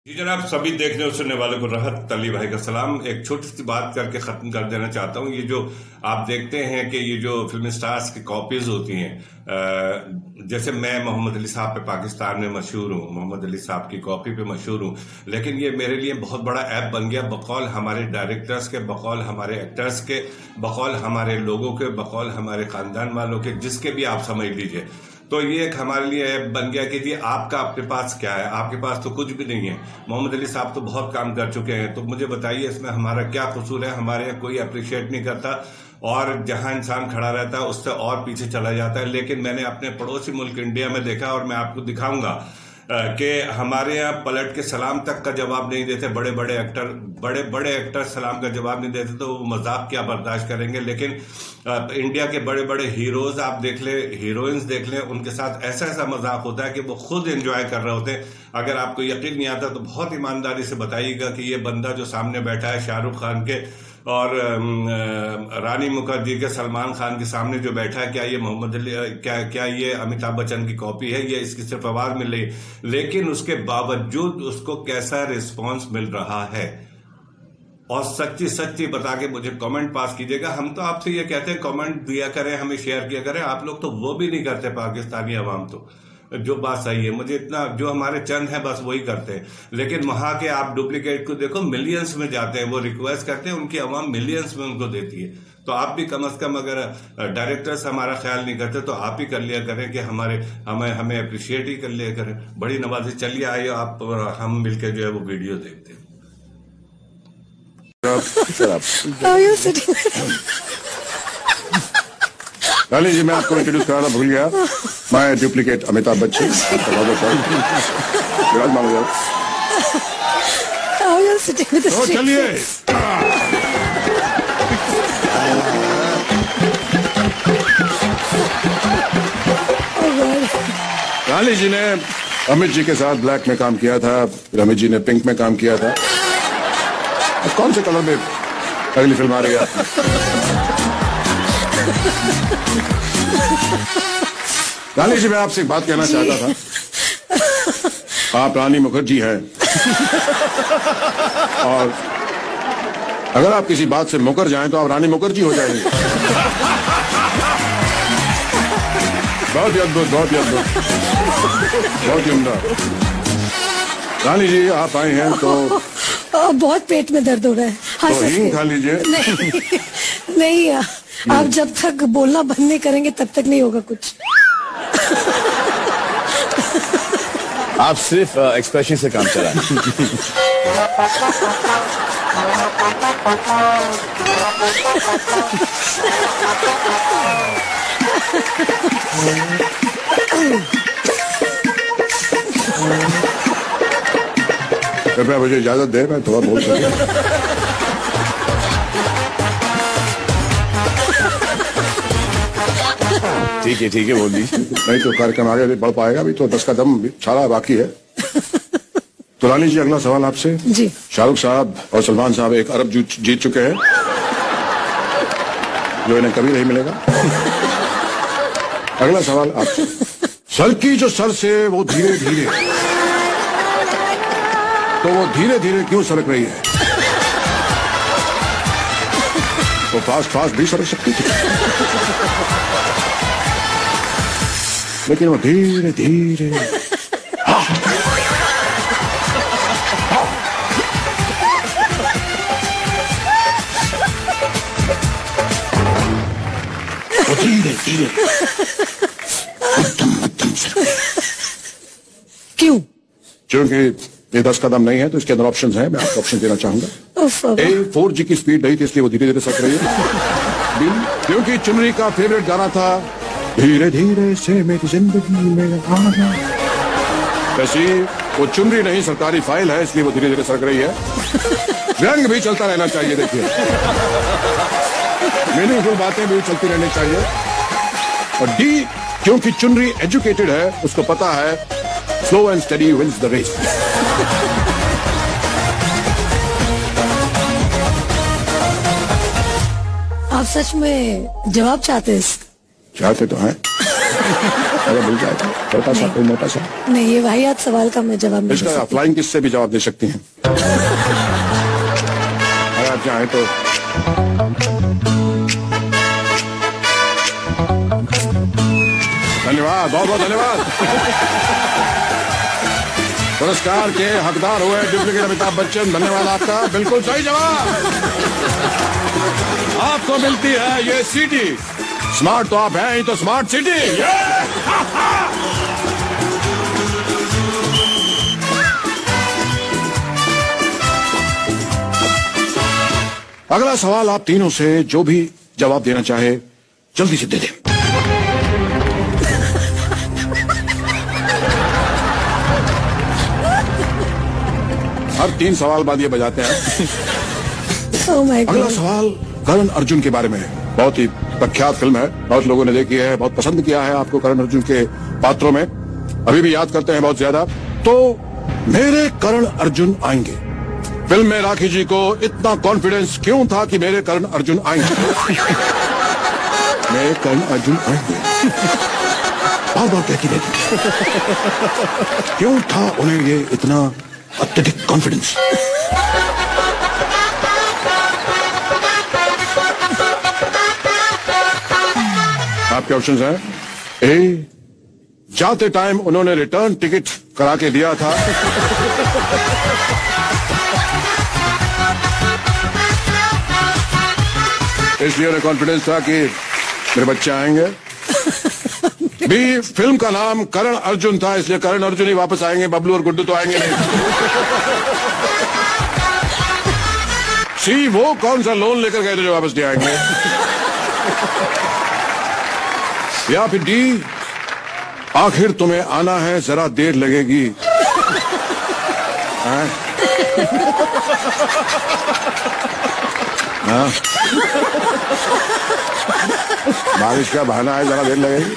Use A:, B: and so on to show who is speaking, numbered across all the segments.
A: जी जनाब, सभी देखने और सुनने वालों को राहत अली भाई का सलाम। एक छोटी सी बात करके खत्म कर देना चाहता हूँ। ये जो आप देखते हैं कि ये जो फिल्म स्टार्स की कॉपीज होती हैं, जैसे मैं मोहम्मद अली साहब पे पाकिस्तान में मशहूर हूँ, मोहम्मद अली साहब की कॉपी पे मशहूर हूँ, लेकिन ये मेरे लिए बहुत बड़ा ऐप बन गया, बकौल हमारे डायरेक्टर्स के, बकौल हमारे एक्टर्स के, बकौल हमारे लोगों के, बकौल हमारे खानदान वालों के, जिसके भी आप समझ लीजिए। तो ये एक हमारे लिए ऐप बन गया कि जी आपका अपने पास क्या है, आपके पास तो कुछ भी नहीं है। मोहम्मद अली साहब तो बहुत काम कर चुके हैं, तो मुझे बताइए इसमें हमारा क्या कसूर है। हमारे यहाँ कोई अप्रिशिएट नहीं करता और जहां इंसान खड़ा रहता है उससे और पीछे चला जाता है। लेकिन मैंने अपने पड़ोसी मुल्क इंडिया में देखा, और मैं आपको दिखाऊंगा कि हमारे यहाँ पलट के सलाम तक का जवाब नहीं देते। बड़े बड़े एक्टर सलाम का जवाब नहीं देते, तो वो मजाक क्या बर्दाश्त करेंगे। लेकिन इंडिया के बड़े बड़े हीरोज आप देख ले, हीरोइंस देख ले, उनके साथ ऐसा ऐसा मजाक होता है कि वो खुद एंजॉय कर रहे होते हैं। अगर आपको यकीन नहीं आता तो बहुत ईमानदारी से बताइएगा कि ये बंदा जो सामने बैठा है शाहरुख खान के और रानी मुखर्जी के, सलमान खान के सामने जो बैठा है, क्या ये मोहम्मद अली, क्या ये अमिताभ बच्चन की कॉपी है? ये इसकी सिर्फ आवाज मिल रही, लेकिन उसके बावजूद उसको कैसा रिस्पांस मिल रहा है। और सच्ची सच्ची बता के मुझे कमेंट पास कीजिएगा। हम तो आपसे ये कहते हैं कमेंट दिया करें, हमें शेयर किया करें, आप लोग तो वो भी नहीं करते। पाकिस्तानी अवाम तो, जो बात सही है, मुझे इतना, जो हमारे चंद है बस वही करते हैं। लेकिन वहां के आप डुप्लीकेट को देखो, मिलियंस में जाते हैं, वो रिक्वेस्ट करते हैं, उनकी अवाम मिलियंस में उनको देती है। तो आप भी कम से कम, अगर डायरेक्टर्स हमारा ख्याल नहीं करते तो आप ही कर लिया करें कि हमें अप्रिशिएट ही कर लिया करें। बड़ी नवाजी। चलिए आइए आप और हम मिलकर जो है वो वीडियो देखते हैं।
B: लाली जी, मैं आपको इंट्रोड्यूस कराना भूल गया। मैं डुप्लीकेट अमिताभ बच्चन। चलिए। लाली जी ने अमित जी के साथ ब्लैक में काम किया था, फिर अमित जी ने पिंक में काम किया था। अब कौन से कलर में अगली फिल्म आ रही है? रानी जी, मैं आपसे एक बात कहना चाहता था। आप रानी मुखर्जी हैं और अगर आप किसी बात से मुकर जाएं तो आप रानी मुखर्जी हो जाएंगे। बहुत ही अद्भुत, बहुत ही अद्भुत, बहुत ही उम्दा। रानी जी, आप आए हैं तो
C: बहुत पेट में दर्द हो रहा है।
B: तो हींग खा लीजिए।
C: नहीं, आप जब तक बोलना बंद नहीं करेंगे तब तक नहीं होगा कुछ।
D: आप सिर्फ एक्सप्रेशन से काम चलाएं।
B: कृपया मुझे इजाजत दे, मैं थोड़ा बोल सकूं।
D: ठीक है, बोल दीजिए।
B: नहीं तो कार्यक्रम आगे भी बढ़ पाएगा। अभी तो 10 का दम सारा बाकी है। तो रानी जी, अगला सवाल आपसे।
C: जी। शाहरुख
B: साहब और सलमान साहब 1 अरब जीत चुके हैं, जो इन्हें कभी नहीं मिलेगा। अगला सवाल आपसे। सर की जो सर से वो धीरे धीरे, तो वो धीरे धीरे क्यों सरक रही है? तो फास्ट भी सरक सकती थी, लेकिन वो धीरे धीरे। वो धीरे धीरे
C: क्यों?
B: क्योंकि ये 10 कदम नहीं है, तो इसके अंदर ऑप्शंस हैं। मैं आपको ऑप्शन देना चाहूंगा। A, 4G की स्पीड नहीं थी इसलिए वो धीरे धीरे सरक रही है। B, क्योंकि चुनरी का फेवरेट गाना था धीरे धीरे से मेरी जिंदगी में आना। ऐसी वो चुनरी नहीं, सरकारी फाइल है, इसलिए वो धीरे धीरे सरक रही है। रंग भी चलता रहना चाहिए, देखिए, मीनिंगफुल बातें भी चलती रहनी चाहिए। और D, क्योंकि चुनरी एजुकेटेड है, उसको पता है slow and study wins the race.
C: आप सच में जवाब चाहते हैं?
B: चाहते तो हैं। अगर मिल जाएगा छोटा सा कोई मोटा सा।
C: नहीं, ये वाहियात सवाल का मैं जवाब नहीं दे
B: इसका
C: सकती।
B: फ्लाइंग किस से भी जवाब दे सकती हैं अगर आप चाहें तो। धन्यवाद, बहुत बहुत धन्यवाद। पुरस्कार के हकदार हुए डुप्लीकेट अमिताभ बच्चन, धन्यवाद आपका। बिल्कुल सही जवाब। आपको मिलती है ये सीटी। स्मार्ट तो आप हैं ही, तो स्मार्ट सिटी। अगला सवाल आप तीनों से जो भी जवाब देना चाहे जल्दी से दे दें। हर 3 सवाल बाद ये बजाते हैं।
C: Oh my God.
B: अगला सवाल करण अर्जुन के बारे में है। बहुत ही प्रख्यात फिल्म है, बहुत लोगों ने देखी है, बहुत पसंद किया है आपको करण अर्जुन के पात्रों में, अभी भी याद करते हैं बहुत ज्यादा। तो मेरे करण अर्जुन आएंगे फिल्म में राखी जी को इतना कॉन्फिडेंस क्यों था कि मेरे करण अर्जुन आएंगे? मेरे करण अर्जुन आएंगे बार बार कहती रहती, क्यों था उन्हें ये इतना अत्यधिक कॉन्फिडेंस? आपके ऑप्शंस हैं। ए, जाते टाइम उन्होंने रिटर्न टिकट करा के दिया था। इसलिए उन्हें कॉन्फिडेंस था कि मेरे बच्चे आएंगे। बी, फिल्म का नाम करण अर्जुन था, इसलिए करण अर्जुन ही वापस आएंगे, बबलू और गुड्डू तो आएंगे नहीं। सी, वो कौन सा लोन लेकर गए थे जो वापस नहीं आएंगे? या फिर डी, आखिर तुम्हें आना है, जरा देर लगेगी। हाँ? हाँ? बारिश का बहाना है, जरा देर लगेगी।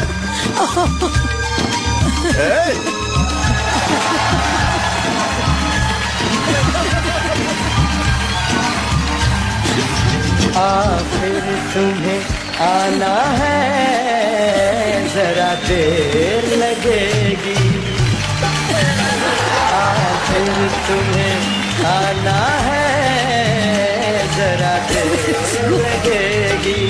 E: आखिर तुम्हें आना है, जरा देर लगेगी। आखिर तुम्हें आना है, जरा देर लगेगी।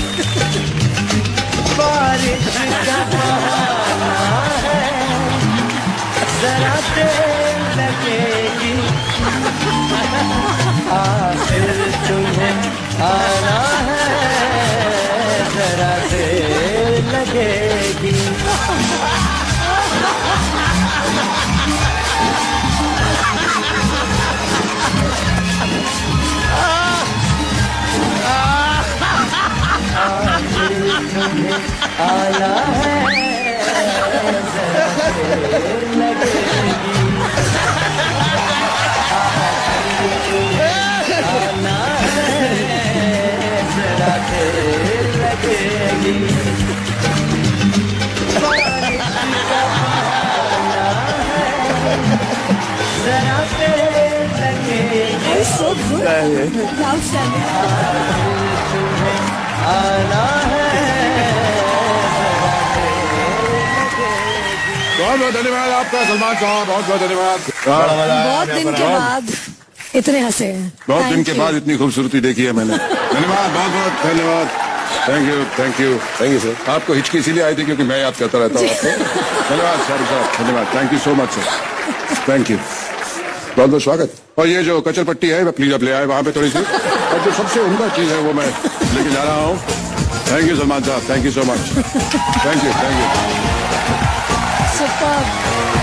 E: बारिश का बहाना है, जरा देर लगेगी। आखिर तुम्हें आना है, जरा देर लगेगी। आना है, जरा देर लगेगी। आना है, जरा देर लगेगी। बारिश का बहाना है, जरा देर लगेगी।
C: So good. Outstanding.
E: आना है,
B: बहुत बहुत धन्यवाद आपका सलमान साहब, बहुत बहुत धन्यवाद।
C: बहुत दिन के बाद इतने हंसे हैं।
B: बहुत दिन
C: Thank
B: के
C: you.
B: बाद इतनी खूबसूरती देखी है मैंने। धन्यवाद, बहुत बहुत धन्यवाद। Thank you, thank you, thank you sir. आपको हिचकी इसीलिए आई थी क्योंकि मैं याद करता रहता हूँ आपको। धन्यवाद सर, धन्यवाद, thank you so much sir, thank you, बहुत बहुत स्वागत। और ये जो कचर पट्टी है प्लीज आप ले आए वहाँ पे थोड़ी सी, और जो सबसे उम्दा चीज है वो मैं लेके जा रहा हूँ। थैंक यू सलमान साहब, thank you so much, thank you, thank you.
C: Superb.